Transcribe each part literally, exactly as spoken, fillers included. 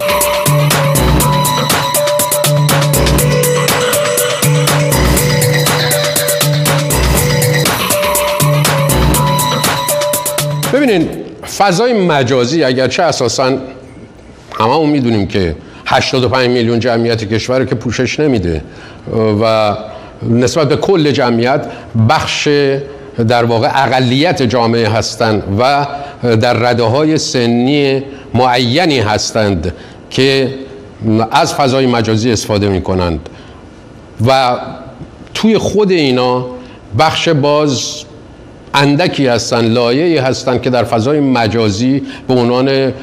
ببینید فضای مجازی اگرچه اساساً هممون میدونیم که هشتاد و پنج میلیون جمعیت کشور رو که پوشش نمیده و نسبت به کل جمعیت بخش در واقع اقلیت جامعه هستند و در رده‌های سنی معینی هستند که از فضای مجازی استفاده میکنند و توی خود اینا بخش باز اندکی هستن، لایه‌ای هستن که در فضای مجازی به عنوان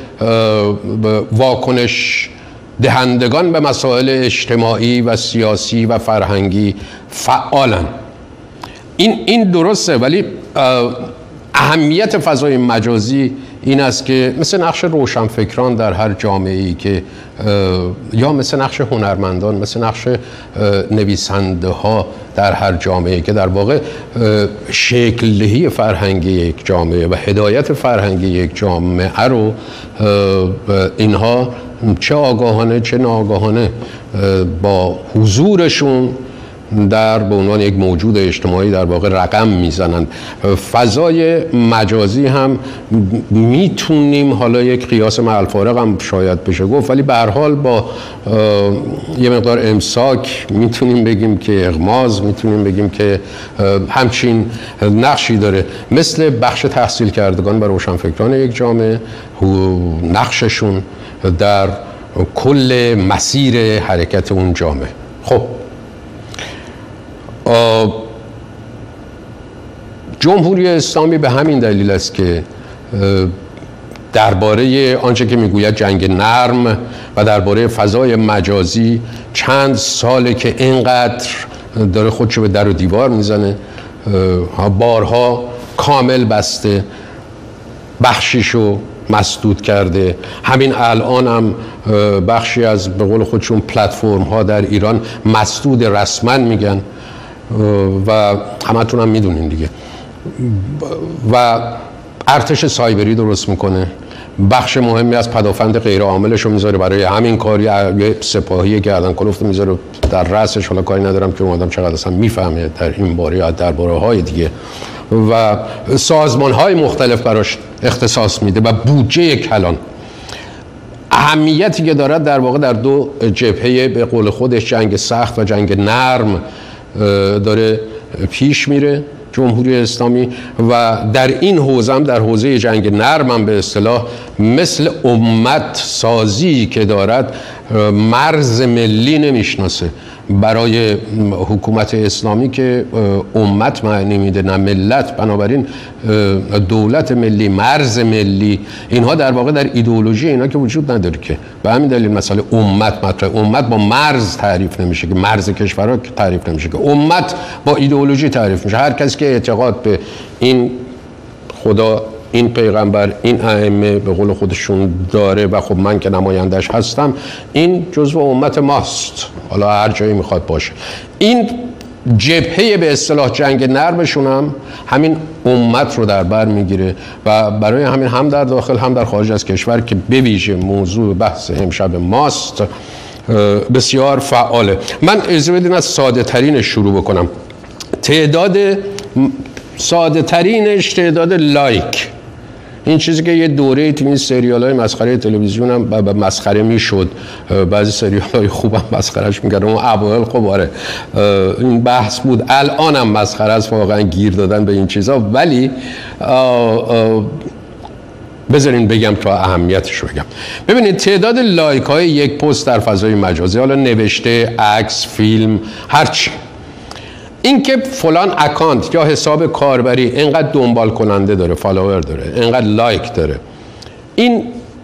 واکنش دهندگان به مسائل اجتماعی و سیاسی و فرهنگی فعالن. این این درسته، ولی اهمیت فضای مجازی این است که مثل نقش روشنفکران در هر جامعه‌ای که یا مثل نقش هنرمندان، مثل نقش نویسنده ها در هر جامعه‌ای که در واقع شکل دهی فرهنگی یک جامعه و هدایت فرهنگی یک جامعه رو اینها چه آگاهانه چه ناآگاهانه با حضورشون در به عنوان یک موجود اجتماعی در واقع رقم میزنند. فضای مجازی هم میتونیم حالا یک قیاس مع الفارق هم شاید بشه گفت، ولی به هر حال با یه مقدار امساک میتونیم بگیم که اغماض، میتونیم بگیم که همچین نقشی داره، مثل بخش تحصیل کردگان و روشنفکران یک جامعه، نقششون در کل مسیر حرکت اون جامعه. خب جمهوری اسلامی به همین دلیل است که درباره آنچه که میگوید جنگ نرم و درباره فضای مجازی چند ساله که اینقدر داره خودشو به در و دیوار میزنه، بارها کامل بسته، بخشیشو مسدود کرده. همین الان هم بخشی از به قول خودشون پلتفرم ها در ایران مسدود رسما میگن و همتون هم میدونین دیگه. و ارتش سایبری درست میکنه، بخش مهمی از پدافند غیر عاملش رو میذاره برای همین کاری، یه سپاهی گردن کلفت میذاره در رأسش. حالا کاری ندارم که اون آدم چقدر اصلا میفهمه در این باره یا در باره های دیگه، و سازمان های مختلف براش اختصاص میده و بودجه کلان. اهمیتی که دارد در واقع در دو جبهه به قول خودش جنگ سخت و جنگ نرم داره پیش میره جمهوری اسلامی، و در این حوزه هم در حوزه جنگ نرم هم به اصطلاح مثل امت سازی که دارد مرز ملی نمیشناسه. برای حکومت اسلامی که امت معنی میده نه ملت، بنابراین دولت ملی، مرز ملی، اینها در واقع در ایدئولوژی اینا که وجود نداره که. به همین دلیل مسئله امت مطرح. امت با مرز تعریف نمیشه که، مرز کشورها تعریف نمیشه که، امت با ایدئولوژی تعریف میشه. هر کسی که اعتقاد به این خدا، این پیغمبر، این ائمه به قول خودشون داره و خب من که نمایندش هستم، این جزو امت ماست، حالا هر جایی میخواد باشه. این جبهه به اصطلاح جنگ نرمشون هم همین امت رو در بر میگیره و برای همین هم در داخل هم در خارج از کشور که به ویژه موضوع بحث امشب ماست بسیار فعاله. من اجازه بدین از ساده ترین شروع بکنم. تعداد ساده ترینش تعداد لایک، این چیزی که یه دوره تو این سریال های مسخره تلویزیون هم به مسخره میشد، بعضی سریال های خوب هم مسخرهش میکردن، اون اوایل خب آره این بحث بود، الان هم مسخره است واقعا گیر دادن به این چیزا، ولی بذارین بگم تا اهمیتش رو بگم. ببینید تعداد لایک های یک پست در فضای مجازی، حالا نوشته، عکس، فیلم، هرچی، این که فلان اکانت یا حساب کاربری اینقدر دنبال کننده داره، فالوور داره، اینقدر لایک داره، این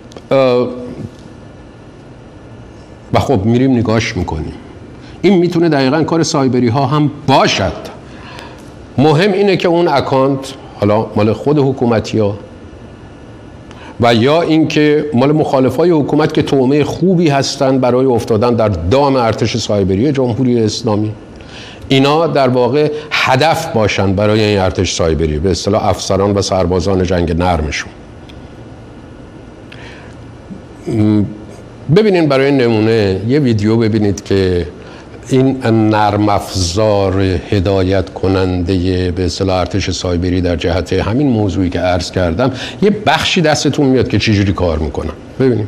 و خب میریم نگاش میکنیم، این میتونه دقیقاً کار سایبری ها هم باشد. مهم اینه که اون اکانت حالا مال خود حکومتی ها و یا اینکه مال مخالفای حکومت که تومه خوبی هستن برای افتادن در دام ارتش سایبری جمهوری اسلامی، اینا در واقع هدف باشن برای این ارتش سایبری، به اصطلاح افسران و سربازان جنگ نرمشون. ببینید برای نمونه یه ویدیو ببینید که این نرم افزار هدایت کننده به اصطلاح ارتش سایبری در جهت همین موضوعی که عرض کردم یه بخشی دستتون میاد که چجوری کار میکنن. ببینید.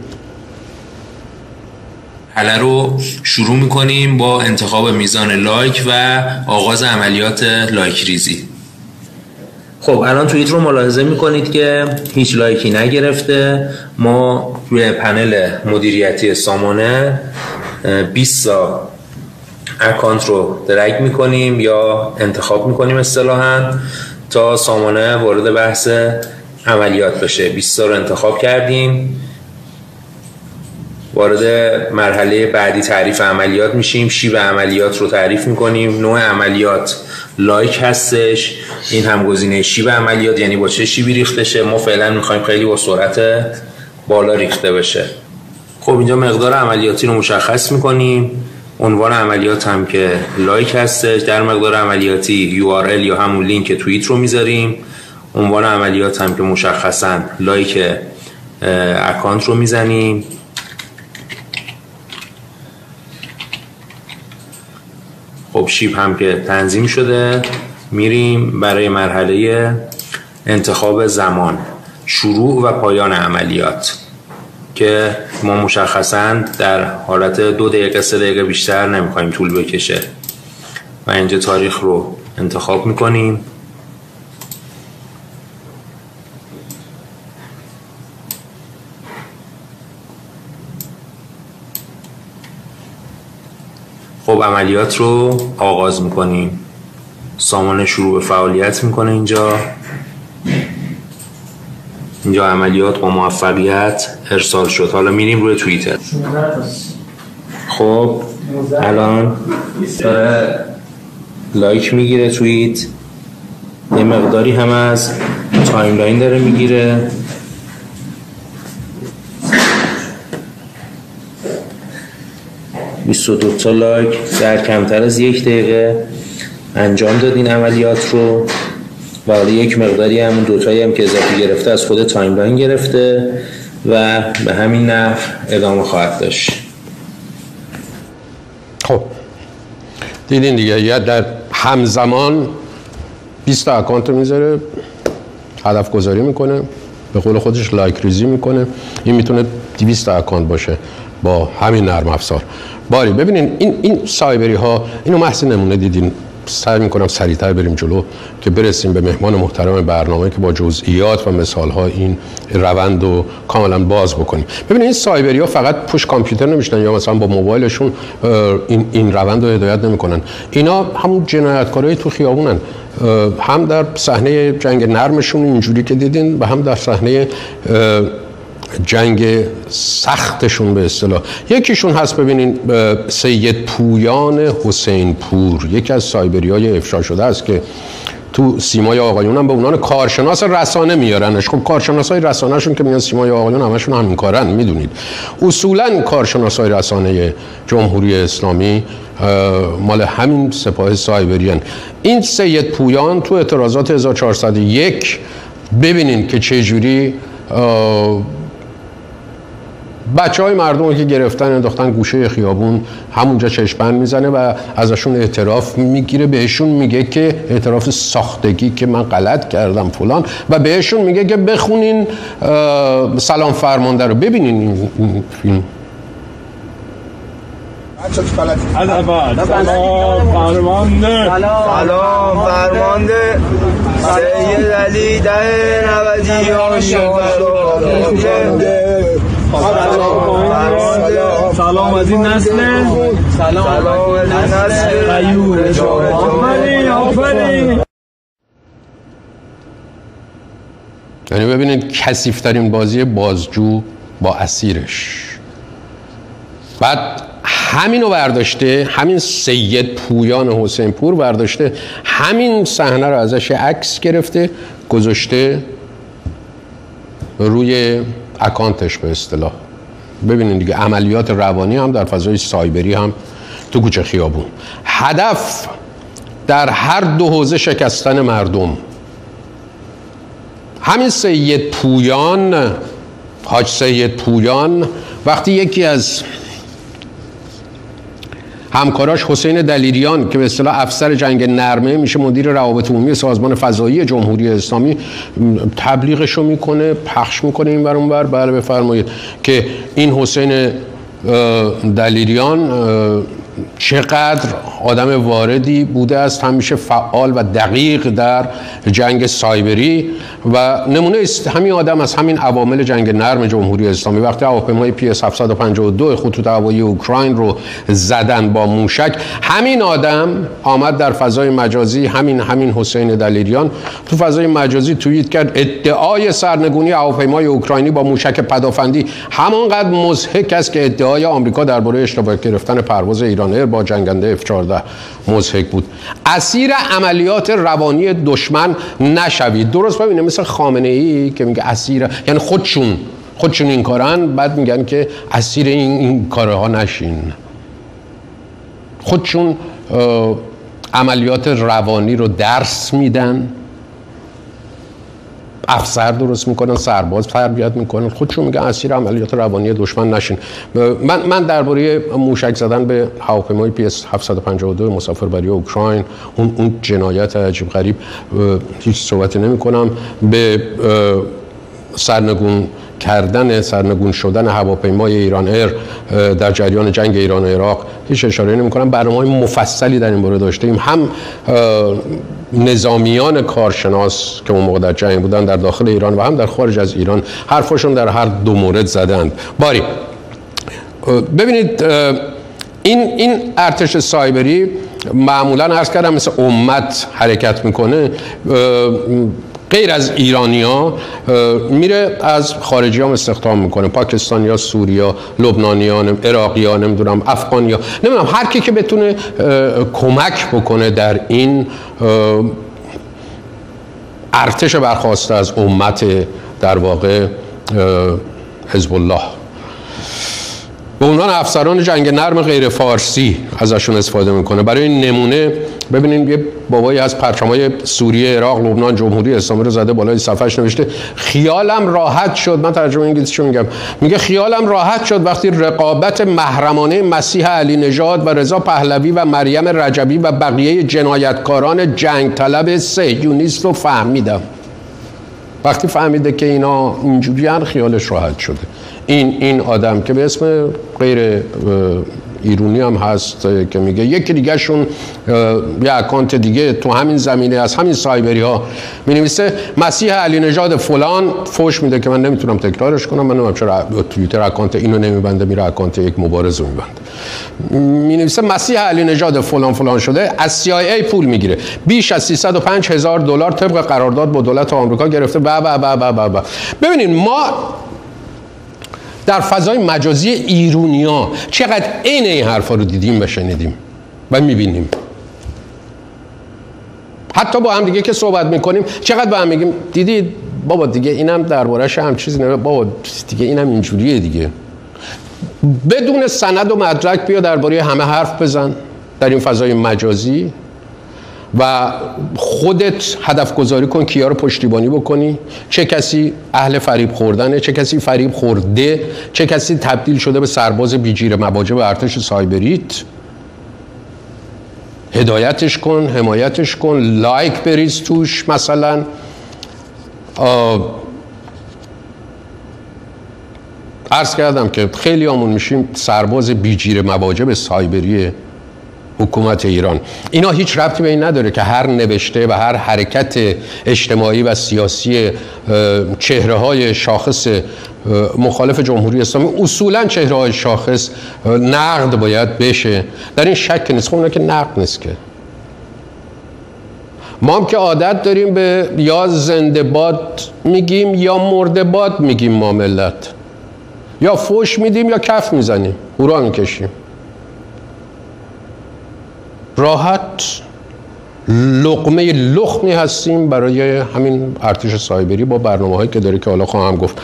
حالا رو شروع میکنیم با انتخاب میزان لایک و آغاز عملیات لایک ریزی. خب الان توییت رو ملاحظه میکنید که هیچ لایکی نگرفته. ما روی پنل مدیریتی سامانه بیست تا اکانت رو درگ میکنیم یا انتخاب میکنیم اصطلاحاً تا سامانه وارد بحث عملیات بشه. بیست تا رو انتخاب کردیم، وارد مرحله بعدی تعریف عملیات میشیم. شیب عملیات رو تعریف میکنیم. نوع عملیات لایک هستش. این هم گزینه شیب عملیات، یعنی با چه شیبی ریخته شه. ما فعلا میخوایم خیلی با سرعت بالا ریخته بشه. خب اینجا مقدار عملیاتی رو مشخص میکنیم. عنوان عملیات هم که لایک هستش. در مقدار عملیاتی یو آر ال یا همون لینک توییت رو میذاریم. عنوان عملیات هم که مشخصا لایک اکانت رو میزنیم. خب شیب هم که تنظیم شده، میریم برای مرحله انتخاب زمان، شروع و پایان عملیات که ما مشخصاً در حالت دو دقیقه سه دقیقه بیشتر نمیخوایم طول بکشه و اینجا تاریخ رو انتخاب میکنیم. خب عملیات رو آغاز میکنیم. سامانه شروع به فعالیت میکنه. اینجا اینجا عملیات با موفقیت ارسال شد. حالا میریم روی توییتر. خب الان داره لایک میگیره توییت. یه مقداری هم از تایملاین داره میگیره. بیست و دو تا لایک در کمتر از یک دقیقه انجام داد این عملیات رو و حالا یک مقداری هم دوتایی هم که اضافی گرفته از خود تایملاین گرفته و به همین نحو ادامه خواهد داشت. خب دیدین دیگه، یا در همزمان بیست تا اکانت میذاره، هدف گذاری میکنه، به قول خودش لایک ریزی میکنه. این میتونه دویست تا اکانت باشه با همین نرم افزار. باری ببینین این این سایبری ها، اینو محض نمونه دیدین. سعی میکنم سریعتر بریم جلو که برسیم به مهمان محترم برنامه که با جزئیات و مثال ها این روند رو کاملا باز بکنیم. ببینید این سایبری ها فقط پشت کامپیوتر نمیشنن یا مثلا با موبایلشون این این روند رو هدایت نمیکنن. اینا همون جنایتکارای تو خیابونن، هم در صحنه جنگ نرمشون اینجوری که دیدین و هم در صحنه جنگ سختشون به اصطلاح. یکیشون هست ببینین سید پویان حسین پور، یکی از سایبری های افشا شده است که تو سیمای آقایون هم به عنوان کارشناس رسانه میارنش. خب کارشناس های رسانه شون که میان سیمای آقایون همشون همین کارن، میدونید. اصولا کارشناس های رسانه جمهوری اسلامی مال همین سپاه سایبری هن. این سید پویان تو اعتراضات هزار و چهارصد و یک ببینین که چجوری بچه های مردم که گرفتن انداختن گوشه خیابون، همونجا چشمن میزنه و ازشون اعتراف میگیره. بهشون میگه که اعتراف ساختگی که من غلط کردم فلان، و بهشون میگه که بخونین سلام فرمانده رو. ببینین این فیلم. سلام فرمانده، سلام فرمانده سید علی ده نودی سلام از این نسل، سلام از این نسل غیور. آفرین آفرین. یعنی ببینید کثیف‌ترین بازی بازجو با اسیرش. بعد همینو برداشته، همین سید پویان حسین پور برداشته همین صحنه رو ازش عکس گرفته گذاشته روی اکانتش به اصطلاح. ببینید دیگه عملیات روانی هم در فضای سایبری هم تو کوچه خیابون. هدف در هر دو حوزه شکستن مردم. همین سید پویان، حاج سید پویان وقتی یکی از همکاراش حسین دلیریان که به اصطلاح افسر جنگ نرمه میشه مدیر روابط عمومی سازمان فضایی جمهوری اسلامی، تبلیغشو میکنه، پخش میکنه این ور اون ور. بله بفرمایید که این حسین دلیریان چقدر آدم واردی بوده است، همیشه فعال و دقیق در جنگ سایبری و نمونه است همین آدم از همین عوامل جنگ نرم جمهوری اسلامی. وقتی هواپیمای پی اس هفتصد و پنجاه و دو خطوط هوایی اوکراین رو زدن با موشک، همین آدم آمد در فضای مجازی، همین همین حسین دلیریان تو فضای مجازی توییت کرد ادعای سرنگونی هواپیمای اوکراینی با موشک پدافندی همانقدر مضحک است که ادعای آمریکا درباره اشتباه گرفتن پرواز ایران ایر با جنگنده اف چهارده مضحک بود. اسیر عملیات روانی دشمن نشوید. درست ببینید مثل خامنه ای که میگه اسیر، یعنی خودشون خودشون این کارن، بعد میگن که اسیر این, این کارها نشین. خودشون عملیات روانی رو درس میدن، افسر درست میکنن، سرباز تربیت میکنن، خودشون میگن اسیر عملیات روانی دشمن نشین. من من درباره موشک زدن به هواپیمای پی اس هفتصد و پنجاه و دو مسافربری اوکراین، اون اون جنایت عجیب غریب هیچ صحبتی نمیکنم. به سرنگون کردن سرنگون شدن هواپیمای ایران ایر در جریان جنگ ایران و عراق هیچ اشاره نمی‌کنم. برنامه‌های مفصلی در این باره داشتیم، هم نظامیان کارشناس که اون موقع در جنگ بودن در داخل ایران و هم در خارج از ایران حرفشون در هر دو مورد زدند. باری ببینید این این ارتش سایبری معمولاً عرض کردم مثل امت حرکت میکنه، غیر از ایرانیا میره از خارجی هم استخدام میکنه، پاکستانیا، سوریا، لبنانیان، عراقیان، نمیدونم افغانیا، نمیدونم هر کی که بتونه کمک بکنه در این ارتش برخواسته از امت در واقع حزب الله. به عنوان افسران جنگ نرم غیر فارسی ازشون استفاده میکنه. برای نمونه ببینید یه بابایی از پرچمای سوریه، عراق، لبنان، جمهوری اسلامی رو زده بالای صفحش، نوشته خیالم راحت شد، من ترجمه انگلیسیشو میگم، میگه خیالم راحت شد وقتی رقابت محرمانه مسیح علی نژاد و رضا پهلوی و مریم رجبی و بقیه جنایتکاران جنگ طلب صهیونیست رو فهمیدم. وقتی فهمیده که اینا اینجوریان خیالش راحت شده. این این آدم که به اسم غیر ایرانی هم هست که میگه یکی دیگه شون یه اکانت دیگه تو همین زمینه از همین سایبری ها مینویسه مسیح علی نژاد فلان فوش میده که من نمیتونم تکرارش کنم، من نمیدونم چرا توییتر اکانت اینو نمیبنده میره اکانت یک مبارز رو میبنده. مینویسه مسیح علی نژاد فلان فلان شده از سی آی ای پول میگیره، بیش از سیصد و پنج هزار دلار طبق قرارداد با دولت آمریکا گرفته. با با با با با ببینید ما در فضای مجازی ایرونیا چقدر عین این حرفا رو دیدیم و شنیدیم و میبینیم. حتی با هم دیگه که صحبت میکنیم چقدر با هم میگیم دیدید بابا دیگه اینم درباره‌اش هم چیزی نه، بابا دیگه اینم اینجوریه دیگه. بدون سند و مدرک بیا درباره همه حرف بزن در این فضای مجازی و خودت هدف گذاری کن کیا رو پشتیبانی بکنی، چه کسی اهل فریب خوردنه، چه کسی فریب خورده، چه کسی تبدیل شده به سرباز بیجیر مواجه به ارتش سایبریت. هدایتش کن، حمایتش کن، لایک بریز توش. مثلا عرض کردم که خیلی آمون میشیم سرباز بیجیر مواجه به سایبری حکومت ایران. اینا هیچ ربطی به این نداره که هر نوشته و هر حرکت اجتماعی و سیاسی چهره‌های شاخص مخالف جمهوری اسلامی، اصولاً چهره‌های شاخص نقد باید بشه، در این شک نیست. خب اونا که نقد نیست که. ما هم که عادت داریم به یا زنده باد میگیم یا مرده باد میگیم، ما ملت یا فوش میدیم یا کف میزنیم، هورا میکشیم. راحت لقمه لخمی هستیم برای همین ارتش سایبری با برنامه‌هایی که داره که حالا خواهم گفت.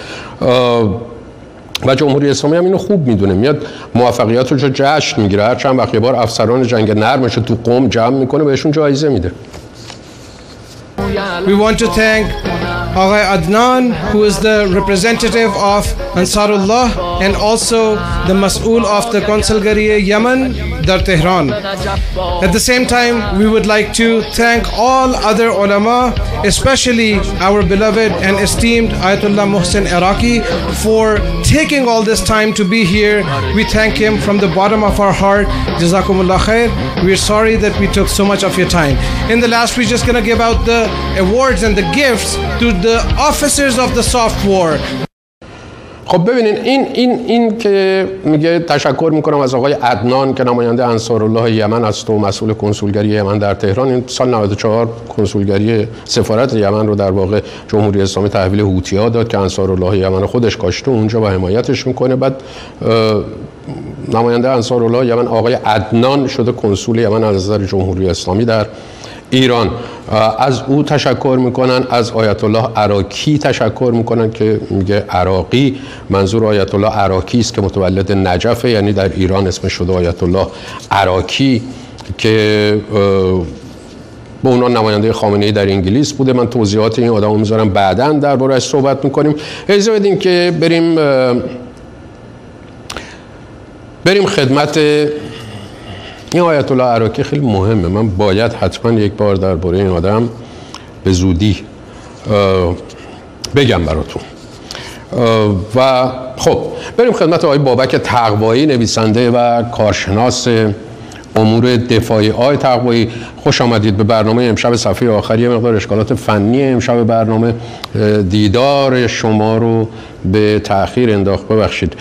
و جمهوری اسلامی هم اینو خوب میدونه، میاد موفقیاتش رو جشن میگیره، هر چند وقت یه بار افسران جنگ نرمش رو تو قم جمع میکنه بهشون جایزه میده. We want to thank Aghay Adnan, who is the representative of Ansarullah and also the Mas'ul of the Consulgariye Yemen, Dar Tehran. At the same time, we would like to thank all other ulama, especially our beloved and esteemed Ayatollah Mohsen Iraqi, for taking all this time to be here. We thank him from the bottom of our heart. Jazakumullah khair. We're sorry that we took so much of your time. In the last, we're just going to give out the awards and the gifts to the officers of the soft war. خب ببینین این این این که میگه تشکر میکنم از آقای عدنان که نماینده انصارالله یمن است و مسئول کنسولگری یمن در تهران. این سال نود و چهار کنسولگری سفارت یمن رو در واقع جمهوری اسلامی تحویل هوتی‌ها داد که انصارالله یمن خودش کاشته اونجا و حمایتش میکنه. بعد نماینده انصارالله یمن آقای عدنان شده کنسول یمن از نظر جمهوری اسلامی در ایران. از او تشکر میکنن، از آیت الله عراقی تشکر میکنن که میگه عراقی، منظور آیت الله عراقی است که متولد نجفه، یعنی در ایران اسمش شده آیت الله عراقی که به عنوان نماینده خامنه‌ای در انگلیس بوده. من توضیحات این آدمو میذارم بعداً درباره‌اش صحبت میکنیم. اجازه بدین که بریم بریم خدمت این آیت الله عراقی. خیلی مهمه، من باید حتما یک بار درباره این آدم به زودی بگم براتون. و خب بریم خدمت آقای بابک تقوایی، نویسنده و کارشناس امور دفاعی. آقای تقوایی خوش آمدید به برنامه امشب صفحه آخری. یه مقدار اشکالات فنی امشب برنامه دیدار شما رو به تأخیر انداخت، ببخشید.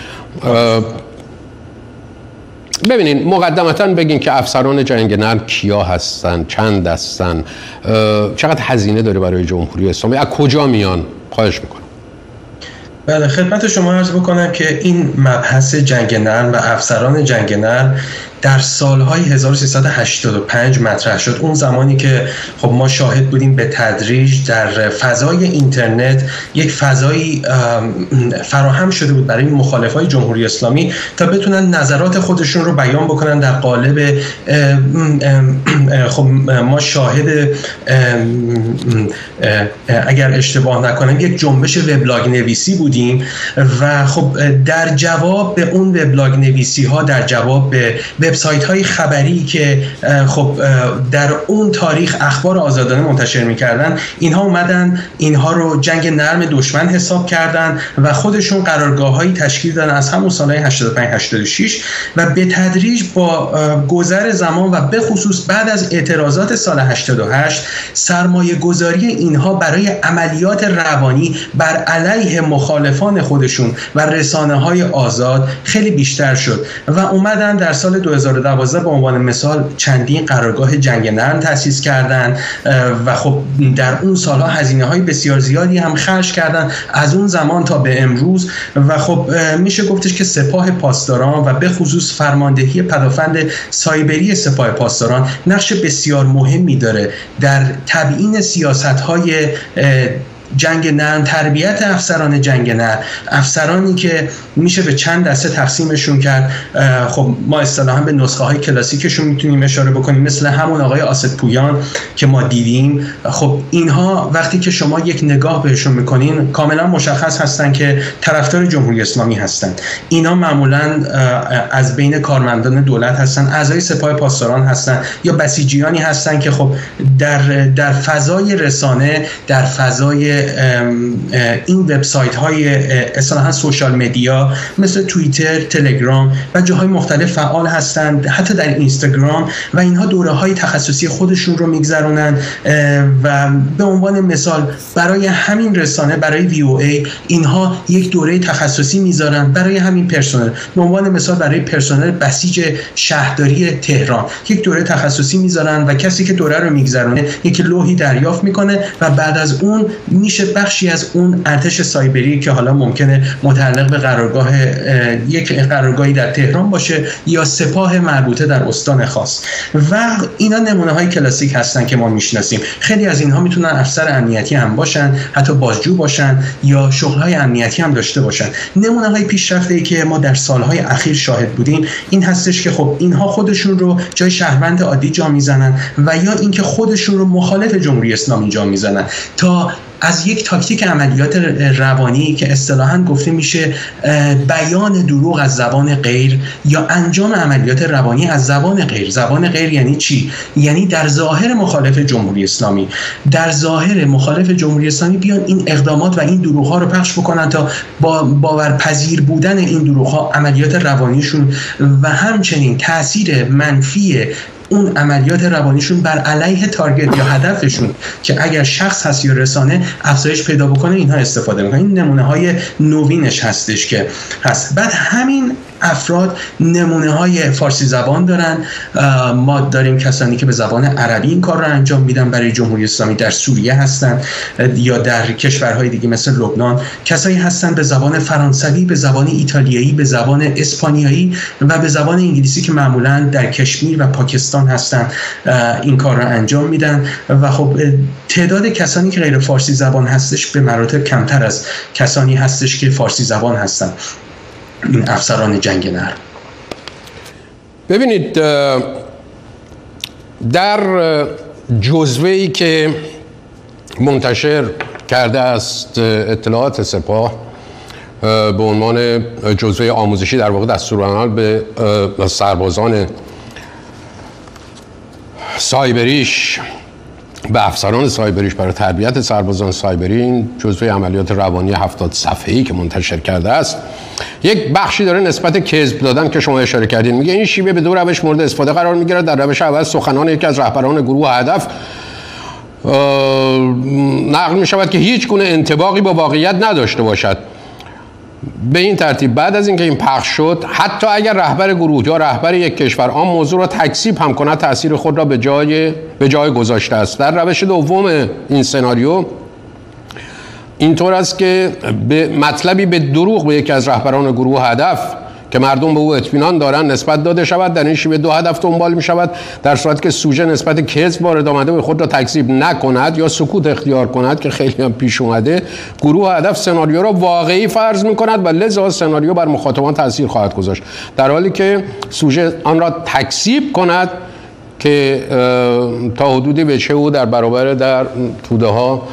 ببینین مقدمتاً بگین که افسران جنگ نرم کیا هستن، چند هستن، چقدر هزینه داره برای جمهوری اسلامی، از کجا میان؟ خواهش میکنم. بله، خدمت شما عرض بکنم که این مبحث جنگ نرم و افسران جنگ نرم در سالهای هزار و سیصد و هشتاد و پنج مطرح شد. اون زمانی که خب ما شاهد بودیم به تدریج در فضای اینترنت یک فضایی فراهم شده بود برای مخالفای جمهوری اسلامی تا بتونن نظرات خودشون رو بیان بکنن در قالب خب ما شاهد اگر اشتباه نکنم یک جنبش وبلاگ نویسی بودیم و خب در جواب به اون وبلاگ نویسی ها، در جواب به وبسایت های خبری که خب در اون تاریخ اخبار آزادانه منتشر میکردن، اینها اومدن اینها رو جنگ نرم دشمن حساب کردن و خودشون قرارگاه هایی تشکیل دادن از همون سالهای هشتاد و پنج هشتاد و شش و به تدریج با گذر زمان و به خصوص بعد از اعتراضات سال هشتاد و هشت سرمایه گذاری اینها برای عملیات روانی بر علیه مخالفان خودشون و رسانه های آزاد خیلی بیشتر شد و اومدن در سال دو هزار و دوازده به عنوان مثال چندین قرارگاه جنگ نرم تأسیس کردن و خب در اون سالها هزینه های بسیار زیادی هم خرج کردن از اون زمان تا به امروز و خب میشه گفتش که سپاه پاسداران و به خصوص فرماندهی پدافند سایبری سپاه پاسداران نقش بسیار مهمی داره در تبیین سیاست‌های جنگ نرم، تربیت افسران جنگ نرم، افسرانی که میشه به چند دسته تقسیمشون کرد. خب ما اصطلاحاً به نسخه های کلاسیکشون میتونیم اشاره بکنیم، مثل همون آقای آسد پویان که ما دیدیم. خب اینها وقتی که شما یک نگاه بهشون میکنین کاملا مشخص هستن که طرفدار جمهوری اسلامی هستن. اینا معمولاً از بین کارمندان دولت هستن، اعضای سپاه پاسداران هستن یا بسیجیانی هستن که خب در در فضای رسانه، در فضای این وبسایت های اصطلاحاً سوشال مدیا مثل توییتر، تلگرام و جاهای مختلف فعال هستند، حتی در اینستاگرام، و اینها دوره های تخصصی خودشون رو میگذرونن و به عنوان مثال برای همین رسانه، برای وی او ای اینها یک دوره تخصصی میذارن برای همین پرسنل. به عنوان مثال برای پرسنل بسیج شهرداری تهران یک دوره تخصصی میذارن و کسی که دوره رو میگذرونه یک لوحی دریافت میکنه و بعد از اون میشه بخشی از اون ارتش سایبری که حالا ممکنه متعلق به قرارگاه یک قرارگاهی در تهران باشه یا سپاه مربوطه در استان خاص، و اینا نمونه های کلاسیک هستن که ما میشناسیم. خیلی از اینها میتونن افسر امنیتی هم باشن، حتی بازجو باشن یا شغل های امنیتی هم داشته باشن. نمونه های پیشرفته ای که ما در سالهای اخیر شاهد بودیم این هستش که خب اینها خودشون رو جای شهروند عادی جا میزنن و یا اینکه خودشون رو مخالف جمهوری اسلامی جا میزنن تا از یک تاکتیک عملیات روانی که اصطلاحاً گفته میشه بیان دروغ از زبان غیر یا انجام عملیات روانی از زبان غیر. زبان غیر یعنی چی؟ یعنی در ظاهر مخالف جمهوری اسلامی، در ظاهر مخالف جمهوری اسلامی بیان این اقدامات و این دروغ ها رو پخش بکنن تا با باورپذیر بودن این دروغ ها عملیات روانیشون و همچنین تاثیر منفی اون عملیات روانیشون بر علیه تارگت یا هدفشون که اگر شخص هست یا رسانه افزایش پیدا بکنه اینها استفاده میکنن. این نمونه های نوینش هستش که هست. بعد همین افراد نمونه های فارسی زبان دارن. ما داریم کسانی که به زبان عربی این کار رو انجام میدن برای جمهوری اسلامی، در سوریه هستن یا در کشورهای دیگه مثل لبنان. کسایی هستن به زبان فرانسوی، به زبان ایتالیایی، به زبان اسپانیایی و به زبان انگلیسی که معمولا در کشمیر و پاکستان هستن این کار رو انجام میدن. و خب تعداد کسانی که غیر فارسی زبان هستش به مراتب کمتر از کسانی هستش که فارسی زبان هستن، این افسران جنگ نرم. ببینید در جزوه‌ای که منتشر کرده است اطلاعات سپاه به عنوان جزوه آموزشی در واقع دستورالعمل به سربازان سایبریش، به افسران سایبریش برای تربیت سربازان سایبری، این جزوه عملیات روانی هفتاد صفحه‌ای که منتشر کرده است یک بخشی داره نسبت کذب دادن که شما اشاره کردین. میگه این شیوه به دو روش مورد استفاده قرار میگیرد. در روش اول سخنان یکی از رهبران گروه هدف نقل میشود که هیچ گونه انطباقی با واقعیت نداشته باشد. به این ترتیب بعد از اینکه این پخش شد، حتی اگر رهبر گروه یا رهبر یک کشور آن موضوع را تکذیب هم کند، تاثیر خود را به جای به جای گذاشته است. در روش دوم این سناریو اینطور است که به مطلبی به دروغ به یکی از رهبران گروه هدف که مردم به او اطمینان دارند نسبت داده شود. در این شیوه دو هدف دنبال می شود. در صورتی که سوژه نسبت کذب وارد آمده به خود را تکذیب نکند یا سکوت اختیار کند که خیلی هم پیش اومده، گروه هدف سناریو را واقعی فرض می کند و لذا سناریو بر مخاطبان تاثیر خواهد گذاشت، در حالی که سوژه آن را تکذیب کند که تا حدودی به چه او در برابر در توده ها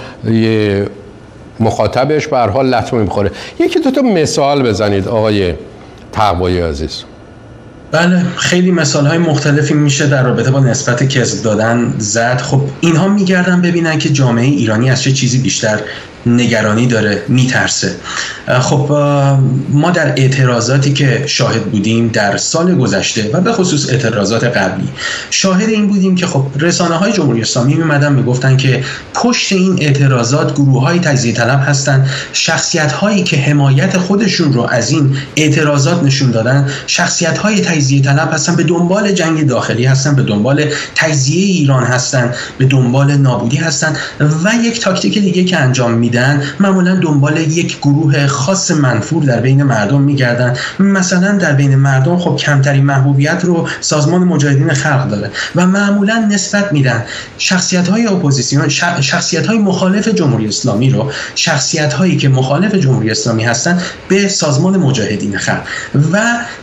مخاطبش به هر حال لطمه میخوره. یکی دو تا مثال بزنید آقای تقوایی عزیز. بله، خیلی مثال‌های مختلفی میشه در رابطه با نسبت کذب دادن زد. خب اینها میگردن ببینن که جامعه ایرانی از چه چیزی بیشتر نگرانی داره، میترسه. خب ما در اعتراضاتی که شاهد بودیم در سال گذشته و به خصوص اعتراضات قبلی شاهد این بودیم که خب رسانه‌های جمهوری اسلامی میمدن میگفتن که پشت این اعتراضات گروه‌های تجزیه طلب هستن، شخصیت‌هایی که حمایت خودشون رو از این اعتراضات نشون دادن شخصیت‌های تجزیه طلب هستن، به دنبال جنگ داخلی هستن، به دنبال تجزیه ایران هستن، به دنبال نابودی هستن و یک تاکتیک دیگه که انجام میدن معمولا دنبال یک گروه خاص منفور در بین مردم میگردن. مثلا در بین مردم خب کمترین محبوبیت رو سازمان مجاهدین خلق داره و معمولا نسبت میدن شخصیت‌های اپوزیسیون، شخصیت‌های مخالف جمهوری اسلامی رو، شخصیت‌هایی که مخالف جمهوری اسلامی هستن، به سازمان مجاهدین خلق و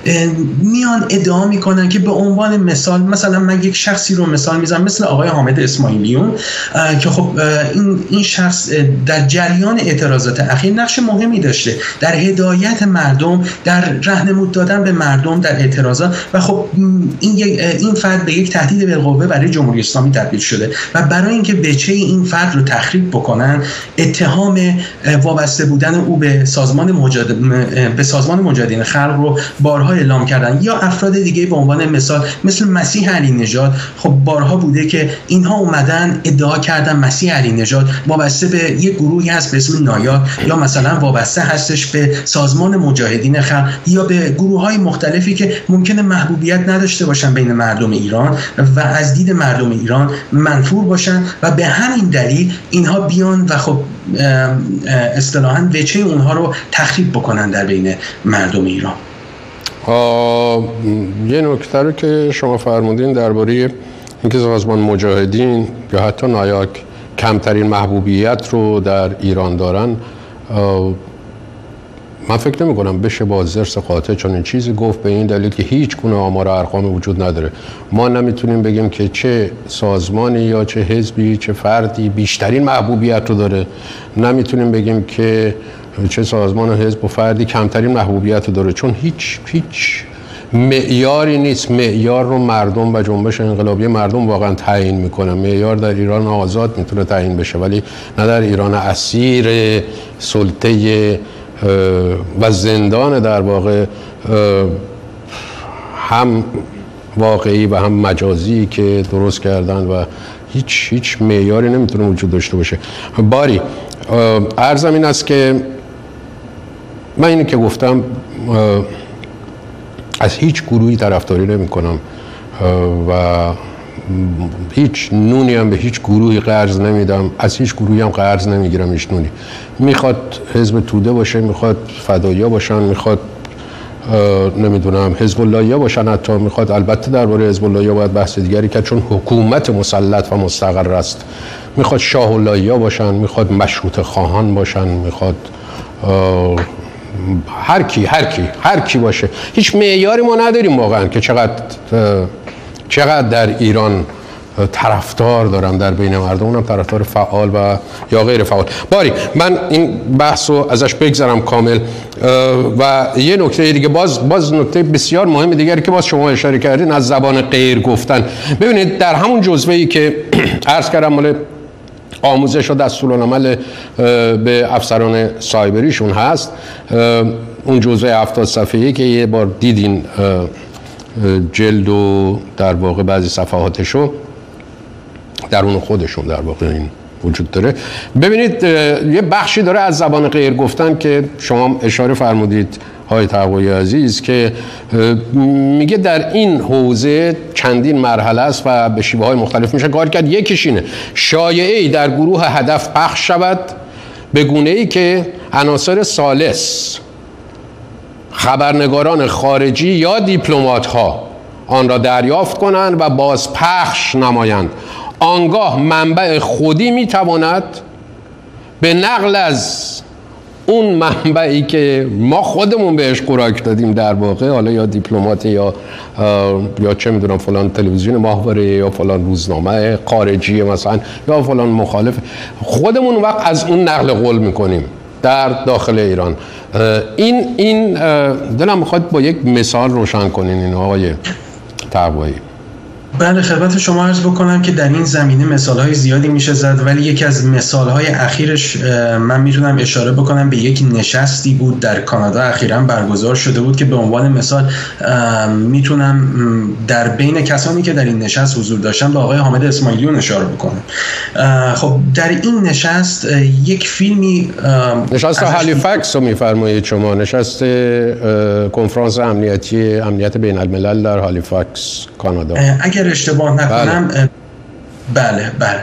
میان ادعا میکنن که به عنوان مثال، مثلا من یک شخصی رو مثال میزنم مثل آقای حامد اسماعیلیون که خب این این شخص در جریان اعتراضات اخیر نقش مهمی داشته در هدایت مردم، در راهنمود دادن به مردم در اعتراضات و خب این این فرد به یک تهدید بالقوه برای جمهوری اسلامی تبدیل شده و برای اینکه بچه این فرد رو تخریب بکنن اتهام وابسته بودن او به سازمان مجاهد به سازمان مجاهدین خلق رو بارها اعلام کردن. یا افراد دیگه به عنوان مثال مثل مسیح علی نژاد، خب بارها بوده که اینها اومدن ادعا کردن مسیح علی نژاد وابسته به یک گروهی هست به اسم نایار یا مثلا وابسته هستش به سازمان مجاهدین خلق یا به گروه‌های مختلفی که ممکنه محبوبیت نداشته باشن بین مردم ایران و از دید مردم ایران منفور باشن و به همین دلیل اینها بیان و خب اصطلاحاً وجه اونها رو تخریب بکنن در بین مردم ایران. یه نکته رو که شما فرمودین درباره اینکه سازمان مجاهدین یا حتی نایاک کمترین محبوبیت رو در ایران دارن، من فکر نمی کنم بشه با زرس قاطع چون این چیزی گفت، به این دلیل که هیچ گونه آمار و ارقامی وجود نداره. ما نمیتونیم بگیم که چه سازمانی یا چه حزبی چه فردی بیشترین محبوبیت رو داره، نمیتونیم بگیم که چه سازمان و حزب و فردی کمترین محبوبیت رو داره، چون هیچ هیچ معیاری نیست. معیار رو مردم و جنبش انقلابی مردم واقعا تعیین میکنه. معیار در ایران آزاد میتونه تعیین بشه، ولی نه در ایران اسیر سلطه و زندان در واقع هم واقعی و هم مجازی که درست کردن و هیچ هیچ معیاری نمیتونه وجود داشته باشه. باری عرضم این است که من اینی که گفتم از هیچ گروهی طرفداری نمی کنم و هیچ نونی هم به هیچ گروهی قرض نمیدم، از هیچ گروهی هم قرض نمیگیرم هیچ نونی. میخواد حزب توده باشه، میخواد فدایا باشن، میخواد نمیدونم حزب اللهیا باشن، حتی میخواد، البته درباره حزب اللهیا باید بحث دیگری کرد چون حکومت مسلط و مستقر است، میخواد شاه اللهیا باشن، میخواد مشروطه خواهان باشن، میخواد هر کی هر کی هر کی باشه. هیچ معیاری ما نداریم واقعا که چقدر چقدر در ایران طرفدار دارم در بین مردم، اونم طرفدار فعال و یا غیر فعال. باری من این بحث رو ازش بگذارم کامل و یه نکته دیگه، باز باز نکته بسیار مهم دیگری که باز شما اشاره کردین، از زبان غیر گفتن. ببینید در همون جزوه‌ای که عرض کردم مال آموزش و دستورالعمل به افسران سایبریشون هست، اون جزوه هفتاد صفحه‌ای که یه بار دیدین جلد و در واقع بعضی صفحاتشو در اون خودشون در واقع این وجود داره. ببینید یه بخشی داره از زبان غیر گفتن که شما اشاره فرمودید های تقوی عزیز که میگه در این حوزه چندین مرحله است و به شیوه های مختلف میشه کار کرد. یکیش اینه شایعه‌ای در گروه هدف پخش شود به گونه‌ای که عناصر ثالث، خبرنگاران خارجی یا دیپلمات ها آن را دریافت کنند و باز پخش نمایند. آنگاه منبع خودی میتواند به نقل از اون منبعی که ما خودمون بهش خوراک دادیم در واقع، حالا یا دیپلمات یا یا چه میدونم فلان تلویزیون ماهواره یا فلان روزنامه خارجی مثلا یا فلان مخالف، خودمون وقت از اون نقل قول میکنیم در داخل ایران. این این دلم میخواد با یک مثال روشن کنین این آقای تقوایی. بله خدمت شما عرض بکنم که در این زمینه مثال‌های زیادی میشه زد، ولی یکی از مثال‌های اخیرش من میتونم اشاره بکنم به یک نشستی بود در کانادا اخیراً برگزار شده بود که به عنوان مثال میتونم در بین کسانی که در این نشست حضور داشتن به آقای حامد اسماعیلیون اشاره بکنم. خب در این نشست یک فیلمی نشست هالیفکس رو میفرمایید شما، نشست کنفرانس امنیتی امنیت بین الملل در هالیفکس کانادا اگر اشتباه نکنم. بله بله, بله.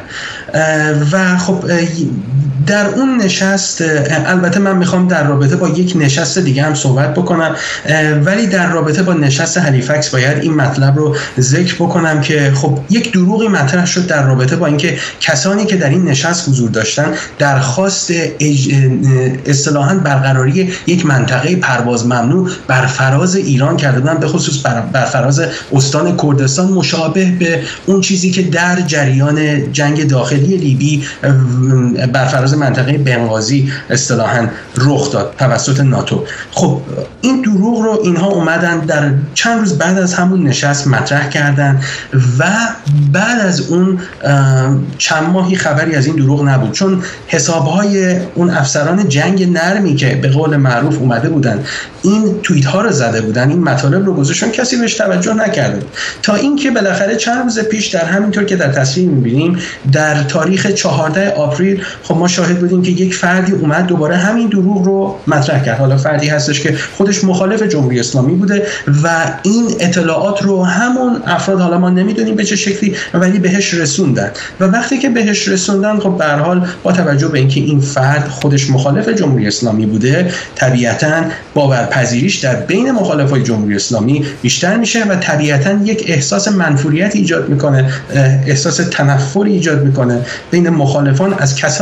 و خب در اون نشست، البته من میخوام در رابطه با یک نشست دیگه هم صحبت بکنم، ولی در رابطه با نشست هالیفکس باید این مطلب رو ذکر بکنم که خب یک دروغی مطرح شد در رابطه با اینکه کسانی که در این نشست حضور داشتن درخواست اصطلاحاً برقراری یک منطقه پرواز ممنوع بر فراز ایران کرده بودن، به خصوص بر, بر فراز استان کردستان، مشابه به اون چیزی که در جریان جنگ داخلی لیبی بر فراز منطقه بنغازی اصطلاحاً رخ داد توسط ناتو. خب این دروغ رو اینها اومدن در چند روز بعد از همون نشست مطرح کردن و بعد از اون چند ماهی خبری از این دروغ نبود، چون حسابهای اون افسران جنگ نرمی که به قول معروف اومده بودن این توییت ها رو زده بودن، این مطالب رو گذاشتن، کسی بهش توجه نکرده، تا اینکه بالاخره چند روز پیش در همینطور که در تصویر می‌بینیم در تاریخ چهاردهم آپریل خب ما شاهد بودیم که یک فردی اومد دوباره همین دروغ رو مطرح کرد. حالا فردی هستش که خودش مخالف جمهوری اسلامی بوده و این اطلاعات رو همون افراد، حالا ما نمیدونیم به چه شکلی، ولی بهش رسوندن و وقتی که بهش رسوندن خب به هر حال با توجه به اینکه این فرد خودش مخالف جمهوری اسلامی بوده، طبیعتاً باورپذیریش در بین مخالفای جمهوری اسلامی بیشتر میشه و طبیعتاً یک احساس منفوریت ایجاد میکنه، احساس تنفر ایجاد میکنه بین مخالفان از کسانی که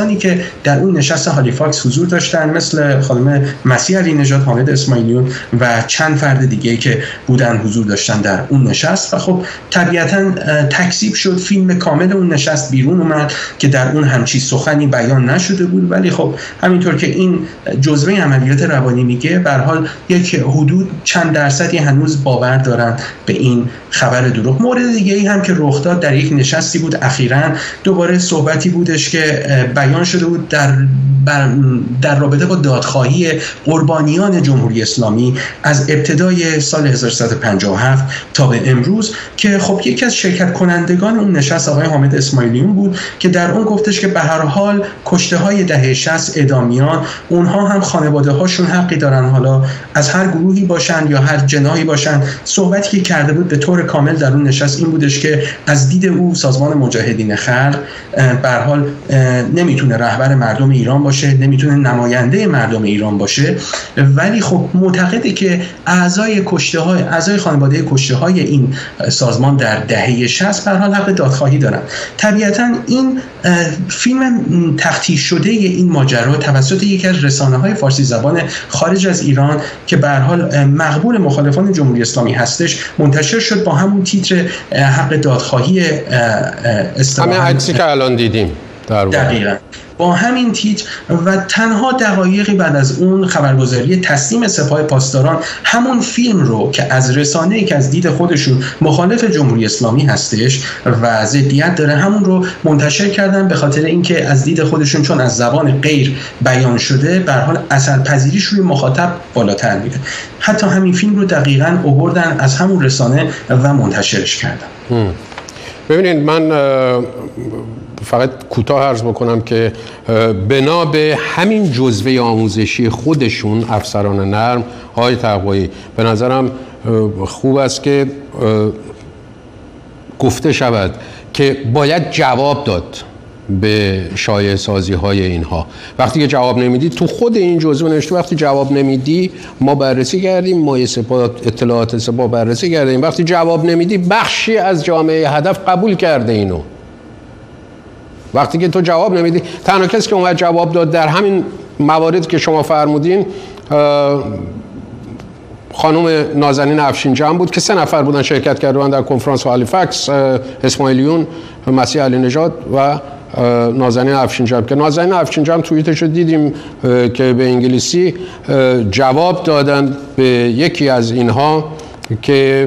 در اون نشست هالیفاکس حضور داشتن، مثل خانم مسیح علی نژاد، حامد اسماعیلیون و چند فرد دیگه که بودن حضور داشتن در اون نشست. و خب طبیعتاً تکذیب شد، فیلم کامل اون نشست بیرون اومد که در اون همچی سخنی بیان نشده بود، ولی خب همینطور که این جزوه عملیات روانی میگه، به هر حال یک حدود چند درصدی هنوز باور دارن به این خبر دروغ. مورد دیگه ای هم که رخ داد در یک نشستی بود اخیراً، دوباره صحبتی بودش که بیان شده بود در در رابطه با دادخواهی قربانیان جمهوری اسلامی از ابتدای سال هزار و سیصد و پنجاه و هفت تا به امروز، که خب یکی از شرکت کنندگان اون نشست آقای حامد اسماعیلیون بود که در اون گفتش که به هر حال کشته های دهه شصت اعدامیان، اونها هم خانواده هاشون حقی دارن، حالا از هر گروهی باشن یا هر جناحی باشن. صحبتی که کرده بود به طور کامل در اون نشست این بودش که از دید او سازمان مجاهدین خلق به هر حال نمیتونه رهبر مردم ایران باشه، نمیتونه نماینده مردم ایران باشه، ولی خب معتقده که اعضای کشته های اعضای خانواده کشته های این سازمان در دهه شصت به هر حال حق دادخواهی دارن. طبیعتاً این فیلم تفتیش شده این ماجرا توسط یکی از رسانه‌های فارسی زبان خارج از ایران که به هر حال مقبول مخالفان جمهوری اسلامی هستش منتشر شد با همون تیتر حق دادخواهی همین عکسی که الان دیدیم در دقیقاً با همین تیتر. و تنها دقایقی بعد از اون خبرگزاری تسلیم سپاه پاسداران همون فیلم رو که از رسانه‌ای که از دید خودشون مخالف جمهوری اسلامی هستش و ضدیت داره، همون رو منتشر کردن، به خاطر اینکه از دید خودشون چون از زبان غیر بیان شده به هر حال اثرپذیریش روی مخاطب بالاتر میره. حتی همین فیلم رو دقیقاً آوردن از همون رسانه و منتشرش کردن. ببینید، من فقط کوتاه عرض بکنم که بنا به همین جزوه آموزشی خودشون افسران نرم، آقای تقوایی، به نظرم خوب است که گفته شود که باید جواب داد به شایعه سازی های اینها. وقتی که جواب نمیدی، تو خود این جزوه نوشته وقتی جواب نمیدی ما بررسی کردیم، ما سپاه اطلاعات سپاه بررسی کردیم، وقتی جواب نمیدی بخشی از جامعه هدف قبول کرده اینو. وقتی که تو جواب نمیدی، تنها کسی که اومد جواب داد در همین موارد که شما فرمودین خانم نازنین افشینجان بود که سه نفر بودن شرکت کردن در کنفرانس هالیفاکس، اسماعیلیون، مسیح علی نژاد و نازنین افشینجان، که نازنین افشینجان توییتش رو دیدیم که به انگلیسی جواب دادن به یکی از اینها که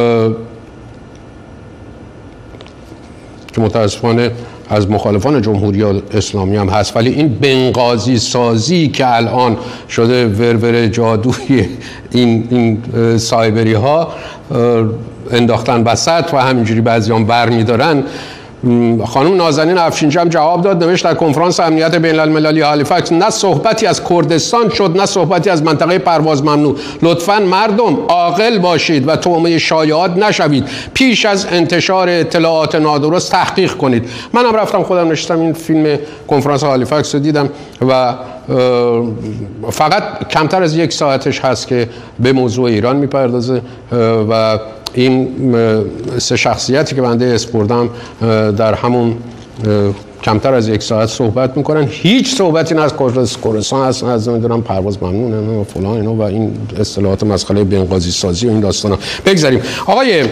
که متاسفانه از مخالفان جمهوری اسلامی هم هست، ولی این بنغازی سازی که الان شده ورور جادوی این این سایبری ها انداختن وسط و همینجوری بعضیان برمی‌دارن. خانم نازنین افشینجان جواب داد، نوشت در کنفرانس امنیت بین المللی هالیفاکس نه صحبتی از کردستان شد نه صحبتی از منطقه پرواز ممنوع. لطفاً مردم عاقل باشید و تومه شایعات نشوید. پیش از انتشار اطلاعات نادرست تحقیق کنید. منم رفتم خودم نشستم این فیلم کنفرانس هالیفاکس رو دیدم و فقط کمتر از یک ساعتش هست که به موضوع ایران میپردازه و این سه شخصیتی که بنده اسپردم در همون کمتر از یک ساعت صحبت میکنن. هیچ صحبتی نه از کردستان هست، نه از نمیدونم پرواز ممنونه نه فلان اینا و این اصطلاحات مسخره بنغازی سازی و این داستانا. بگذاریم. آقای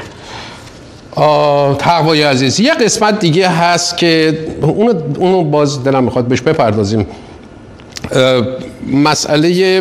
تقوایی عزیز، یه قسمت دیگه هست که اونو, اونو باز دلم میخواد بهش بپردازیم. مسئله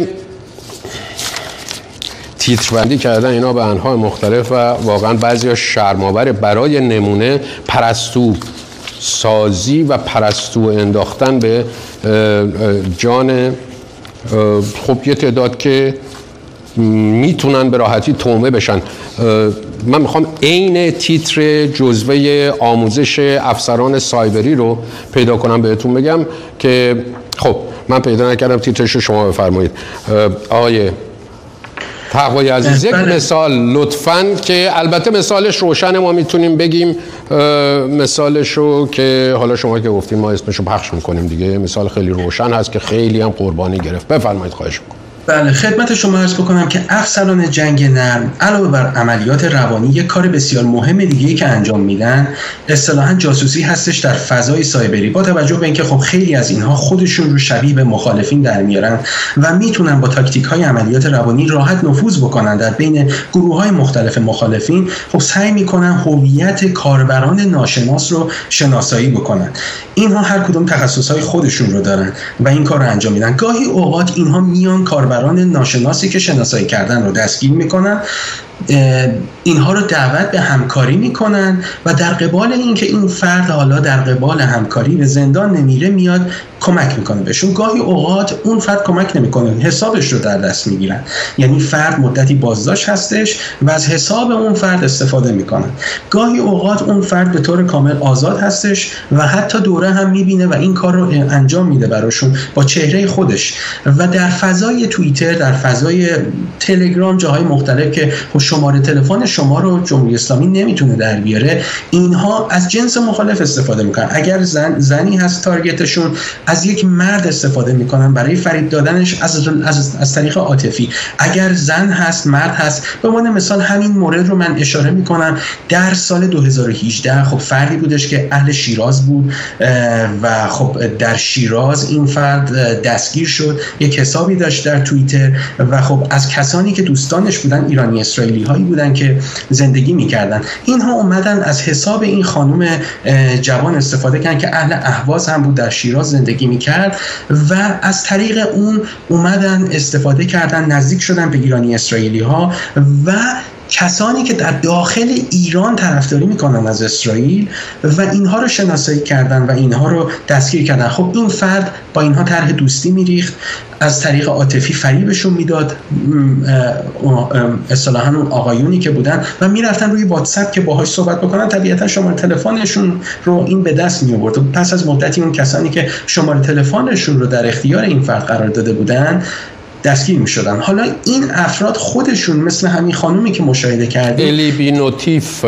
تیتربندی کردن اینا به انواع مختلف و واقعا بعضیا شرم‌آور. برای نمونه پرستو سازی و پرستو انداختن به جان خب یه تعداد که میتونن به راحتی تومه بشن. من میخوام عین تیتر جزوه آموزش افسران سایبری رو پیدا کنم بهتون بگم که خب من پیدا نکردم، تیترش رو شما بفرمایید. آقای تقوایی عزیز یک مثال لطفاً، که البته مثالش روشن، ما میتونیم بگیم مثالش رو که حالا شما که گفتیم ما اسمش رو پخش میکنیم دیگه. مثال خیلی روشن هست که خیلی هم قربانی گرفت. بفرمایید خواهش میکنم. بله، خدمت شما عرض بکنم که افسران جنگ نرم علاوه بر عملیات روانی یک کار بسیار مهم دیگه‌ای که انجام میدن اصطلاحاً جاسوسی هستش در فضای سایبری. با توجه به اینکه خب خیلی از اینها خودشون رو شبیه به مخالفین در میارن و میتونن با تاکتیک‌های عملیات روانی راحت نفوذ بکنن در بین گروه‌های مختلف مخالفین، خب سعی میکنن هویت کاربران ناشناس رو شناسایی بکنن. اینها هر کدوم تخصص‌های خودشون رو دارن و این کار رو انجام میدن. گاهی اوقات اینها میان کاربران ناشناسی که شناسایی کردن رو دستگیر میکنن، اینها رو دعوت به همکاری میکنن و در قبال اینکه این فرد حالا در قبال همکاری به زندان نمیره میاد کمک میکنه بهشون. گاهی اوقات اون فرد کمک نمیکنه، حسابش رو در دست میگیرن، یعنی فرد مدتی بازداشت هستش و از حساب اون فرد استفاده میکنن. گاهی اوقات اون فرد به طور کامل آزاد هستش و حتی دوره هم میبینه و این کار رو انجام میده براشون با چهره خودش. و در فضای توییتر، در فضای تلگرام، جاهای مختلف که شماره تلفن شما رو جمهوری اسلامی نمیتونه در بیاره، اینها از جنس مخالف استفاده میکنن. اگر زن زنی هست تارگتشون، از یک مرد استفاده میکنن برای فریب دادنش از از, از طریق عاطفی. اگر زن هست، مرد هست. به عنوان مثال همین مورد رو من اشاره میکنم. در سال دو هزار و هجده خب فردی بودش که اهل شیراز بود و خب در شیراز این فرد دستگیر شد. یک حسابی داشت در توییتر و خب از کسانی که دوستانش بودن، ایرانی اسرائیلی هایی بودن که زندگی میکردن، اینها اومدن از حساب این خانم جوان استفاده کردن که اهل اهواز هم بود، در شیراز زندگی میکرد و از طریق اون اومدن استفاده کردن، نزدیک شدن به ایرانی اسرائیلی ها و کسانی که در داخل ایران طرفداری میکنن از اسرائیل و اینها رو شناسایی کردن و اینها رو دستگیر کردن. خب این فرد با اینها طرح دوستی میریخت، از طریق عاطفی فریبشون میداد، اصطلاحاً اون آقایونی که بودن و میرفتن روی واتساپ که باهاش صحبت بکنن، طبیعتا شماره تلفنشون رو این به دست می آورد. پس از مدتی اون کسانی که شماره تلفنشون رو در اختیار این فرد قرار داده بودن دستگیر می شدن. حالا این افراد خودشون مثل همین خانومی که مشاهده کردیم، الی بی نوتیف،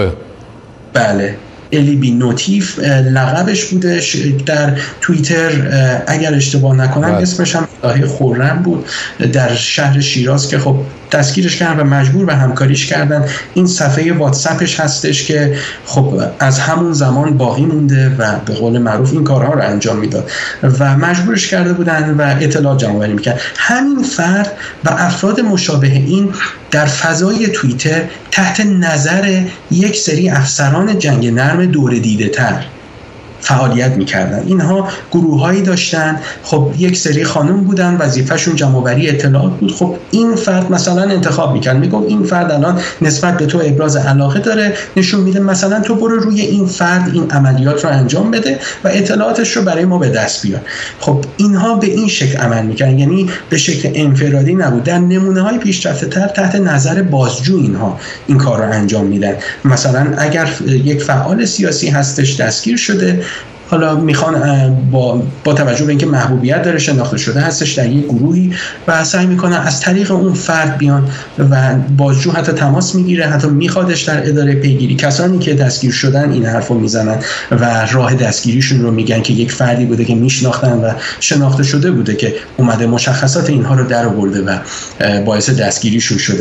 بله الی بی نوتیف لقبش بودش در توییتر، اگر اشتباه نکنم بله. اسمش هم الهه خرم بود، در شهر شیراز که خب دستگیرش کردن و مجبور به همکاریش کردن. این صفحه واتساپش هستش که خب از همون زمان باقی مونده و به قول معروف این کارها رو انجام میداد و مجبورش کرده بودن و اطلاعات جمع‌آوری میکرد. همین فرد و افراد مشابه این در فضای توییتر تحت نظر یک سری افسران جنگ نرم دوره دیده تر فعالیت میکردن. اینها گروهایی داشتن، خب یک سری خانم بودن، وظیفهشون جمع‌آوری اطلاعات بود. خب این فرد مثلا انتخاب میکرد، میگفت این فرد الان نسبت به تو ابراز علاقه داره، نشون میده مثلا تو برو روی این فرد این عملیات رو انجام بده و اطلاعاتش رو برای ما به دست بیار. خب اینها به این شکل عمل میکردن، یعنی به شکل انفرادی نبود. در نمونه های پیشرفته تر تحت نظر بازجو اینها این کار رو انجام میدن. مثلا اگر یک فعال سیاسی هستش دستگیر شده، حالا میخوان با با توجه به اینکه محبوبیت داره، شناخته شده هستش در یک گروهی و سعی میکنن از طریق اون فرد بیان و بازجو حتی تماس میگیره، حتی میخوادش در اداره پیگیری. کسانی که دستگیر شدن این حرفو میزنن و راه دستگیریشون رو میگن که یک فردی بوده که میشناختن و شناخته شده بوده که اومده مشخصات اینها رو در آورده و باعث دستگیریشون شده.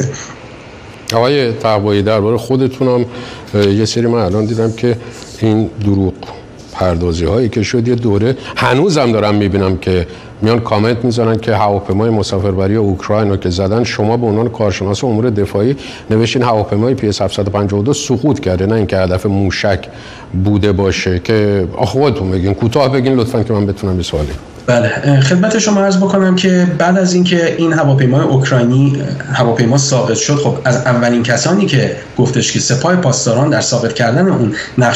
آقای تقوایی، درباره خودتون هم یه سری من الان دیدم که این دروغ پردازی هایی که شد یه دوره هنوزم دارم میبینم که میان کامنت میذارن که هواپیمای مسافربری اوکراین رو که زدن شما به عنوان کارشناس امور دفاعی نوشتین هواپیمای پی اس هفتصد و پنجاه و دو سقوط کرده، نه اینکه هدف موشک بوده باشه. که خودتون بگین، کوتاه بگین لطفاً که من بتونم یه سوالی. بله، خدمت شما عرض بکنم که بعد از اینکه این هواپیمای اوکراینی هواپیما ساقط شد، خب از اولین کسانی که گفتش که سپاه پاسداران در ساقط کردن اون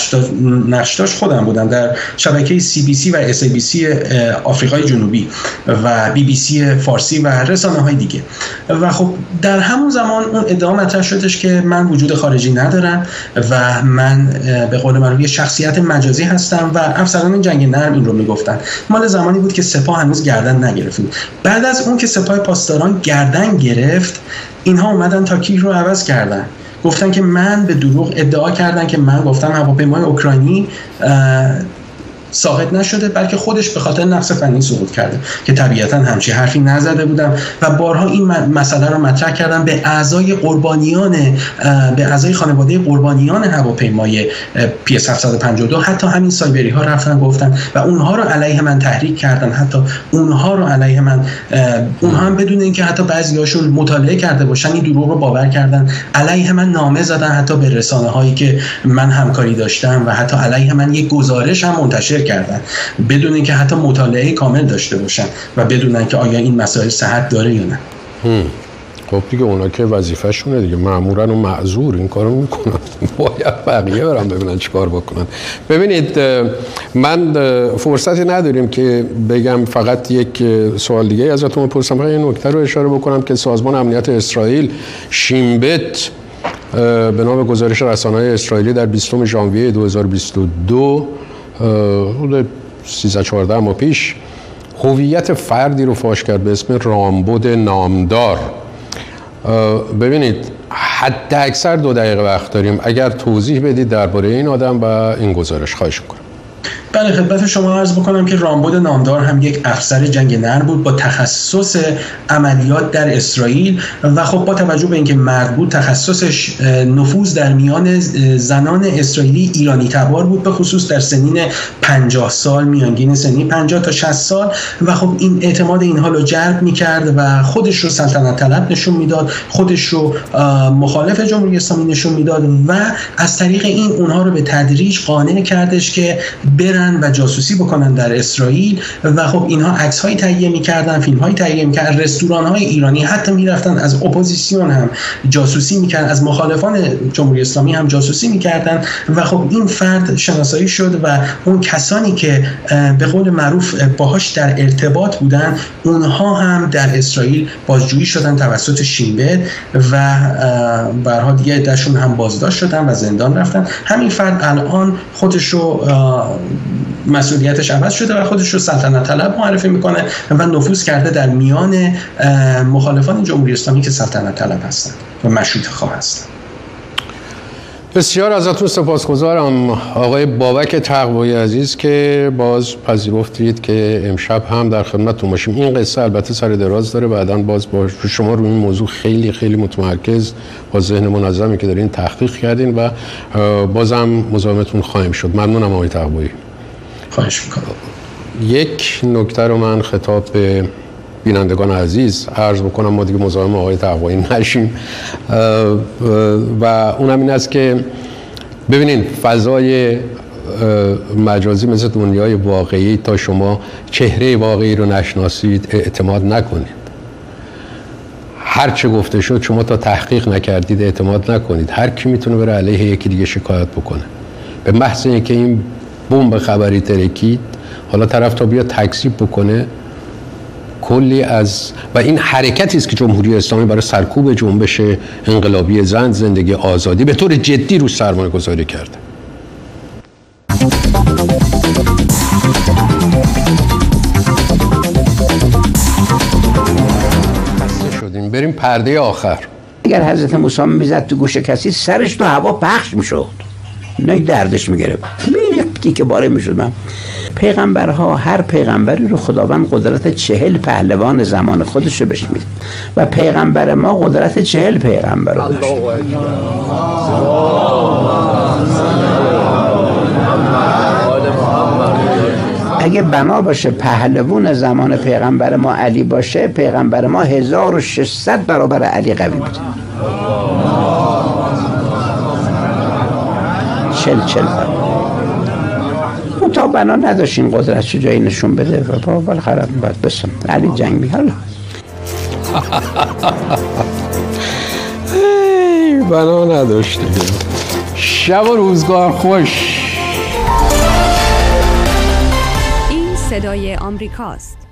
نقش داشت خودم بودم. در شبکه سی بی سی و اس ای بی سی آفریقای جنوبی و بی بی سی فارسی و رسانه‌های دیگه. و خب در همون زمان اون ادعا مطرح شدش که من وجود خارجی ندارم و من به قول معروف شخصیت مجازی هستم و افسران جنگ نرم این رو میگفتن. مال زمانی بود که سپاه هنوز گردن نگرفت. بعد از اون که سپاه پاسداران گردن گرفت، اینها اومدن تاکتیک رو عوض کردن، گفتن که من به دروغ ادعا کردن که من گفتم هواپیمای اوکراینی ساقط نشده، بلکه خودش به خاطر نقص فنی سقوط کرده که طبیعتاً همچین حرفی نزده بودم و بارها این مسئله رو مطرح کردم به اعضای قربانیان به اعضای خانواده قربانیان هواپیمای پی اس هفتصد و پنجاه و دو. حتی همین سایبری ها رفتن گفتن و اونها رو علیه من تحریک کردن، حتی اونها رو علیه من اونها هم بدون اینکه حتی بعضی‌هاشون مطالعه کرده باشن این دروغ رو باور کردن، علیه من نامه زدن حتی به رسانه هایی که من همکاری داشتم و حتی علیه من یک گزارش هم منتشر کردن بدون اینکه حتی مطالعه کامل داشته باشن و بدونن که آیا این مسائل صحت داره یا نه. خب دیگه اونا که وظیفه‌شونه دیگه، مأمورن و معذور این کارو میکنن، باید بقیه برام ببینن چیکار بکنن. ببینید من فرصتی نداریم که بگم، فقط یک سوال دیگه ازتون بپرسم، فقط این نکته رو اشاره بکنم که سازمان امنیت اسرائیل شین بت به نام گزارش رسانه‌های اسرائیلی در بیستم ژانویه دو هزار و بیست و دو حدود سیزده چهارده ماه پیش هویت فردی رو فاش کرد به اسم رامبد نامدار. ببینید حد اکثر دو دقیقه وقت داریم، اگر توضیح بدید درباره این آدم و این گزارش خواهش میکنم. بله خدمت شما عرض بکنم که رامبد نامدار هم یک افسر جنگ نرم بود با تخصص عملیات در اسرائیل و خب با توجه به اینکه مرد بود تخصصش نفوذ در میان زنان اسرائیلی ایرانی تبار بود، به خصوص در سنین پنجاه سال، میانگین سنی پنجاه تا شصت سال و خب این اعتماد اینها رو جلب می‌کرد و خودش رو سلطنت طلب نشون میداد، خودش رو مخالف جمهوری اسلامی نشون میداد و از طریق این اونها رو به تدریج قانع کردش که برن و جاسوسی بکنن در اسرائیل و خب اینها عکس‌های تهیه می‌کردن، فیلم‌های تهیه می‌کردن، رستوران‌های ایرانی حتی می‌رفتن از اپوزیسیون هم جاسوسی می‌کردن، از مخالفان جمهوری اسلامی هم جاسوسی می‌کردن و خب این فرد شناسایی شد و اون کسانی که به قول معروف باهاش در ارتباط بودن اونها هم در اسرائیل بازجویی شدن توسط شین بت و به هر حال دیگه عده‌شون هم بازداشت شدن و زندان رفتن. همین فرد الان خودش رو مسئولیتش عوض شده و خودش رو سلطنت طلب معرفی میکنه و نفوذ کرده در میان مخالفان جمهوری اسلامی که سلطنت طلب هستند و مشروطه خواه هستند. بسیار ازتون سپاسگزارم آقای بابک تقوایی عزیز که باز پذیرفتید که امشب هم در خدمتتون باشیم. این قصه البته سر دراز داره، بعداً باز با شما روی این موضوع خیلی خیلی متمرکز با ذهن منظمی که دارین تحقیق کردین و بازم مزاحمتون خواهیم شد. ممنونم آقای تقوایی. خواهش میکنم. یک نکته رو من خطاب به بینندگان عزیز عرض بکنم، ما دیگه مزاحم آقای تقوایی نشیم و اونم این است که ببینین فضای مجازی مثل دنیای واقعی، تا شما چهره واقعی رو نشناسید اعتماد نکنید. هر چه گفته شد شما تا تحقیق نکردید اعتماد نکنید. هر کی میتونه بره علیه یکی دیگه شکایت بکنه. به محض اینکه این بمب خبری ترکید، حالا طرف تا بیا تکذیب بکنه، کلی از و این حرکتی است که جمهوری اسلامی برای سرکوب جنبش انقلابی زن، زندگی آزادی به طور جدی رو سرمایه گذاری کرده. شدیم بریم پرده آخر. اگر حضرت موسی میزد تو گوش کسی سرش تو هوا پخش میشد، نه دردش میگرفت، میریختی که باره میشد. من پیغمبرها هر پیغمبری رو خداوند قدرت چهل پهلوان زمان خودش رو بهش میده و پیغمبر ما قدرت چهل پیغمبر رو داشت. اگه بنا باشه پهلوان زمان پیغمبر ما علی باشه، پیغمبر ما هزار و ششصد برابر علی قوی بود. چل چل برابر. تا بنا نداشت این قدرت چه جایی نشون بده و با بالاخره باید بسم علی جنگ می‌کنه. بنا نداشت. شب و روزگار خوش. این صدای آمریکاست.